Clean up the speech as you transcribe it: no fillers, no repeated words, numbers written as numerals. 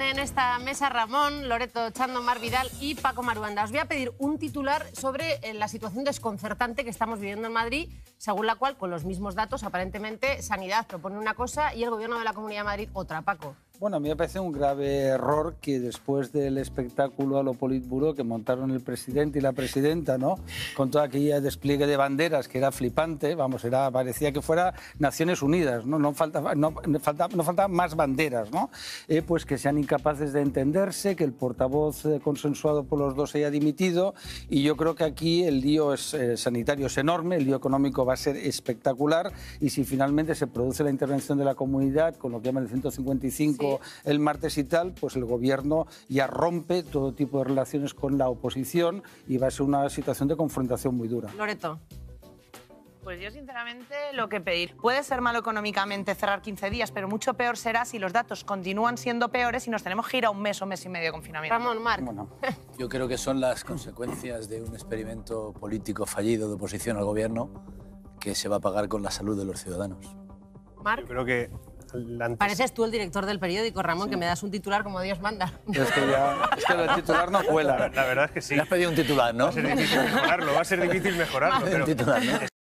están en esta mesa Ramón, Loreto Chando, Mar Vidal y Paco Maruenda. Os voy a pedir un titular sobre la situación desconcertante que estamos viviendo en Madrid, según la cual, con los mismos datos, aparentemente, Sanidad propone una cosa y el Gobierno de la Comunidad de Madrid otra. Paco. Bueno, a mí me parece un grave error que después del espectáculo a lo Politburó que montaron el presidente y la presidenta, ¿no? Con toda aquella despliegue de banderas que era flipante, vamos, parecía que fuera Naciones Unidas, ¿no? No faltaban más banderas, ¿no? Pues que sean incapaces de entenderse, que el portavoz consensuado por los dos haya dimitido, y yo creo que aquí el lío sanitario es enorme, el lío económico va a ser espectacular, y si finalmente se produce la intervención de la comunidad con lo que llaman el 155 el martes y tal, pues el gobierno ya rompe todo tipo de relaciones con la oposición y va a ser una situación de confrontación muy dura. Loreto. Pues yo sinceramente lo que pedir. Puede ser malo económicamente cerrar 15 días, pero mucho peor será si los datos continúan siendo peores y nos tenemos que ir a un mes o mes y medio de confinamiento. Ramón, Marc. Bueno. Yo creo que son las consecuencias de un experimento político fallido de oposición al gobierno que se va a pagar con la salud de los ciudadanos. Marc. Yo creo que Pareces tú el director del periódico, Ramón, que me das un titular como Dios manda. Es que el titular no cuela. La verdad es que sí. Le has pedido un titular, ¿no? Va a ser difícil mejorarlo, Pero... un titular, ¿no?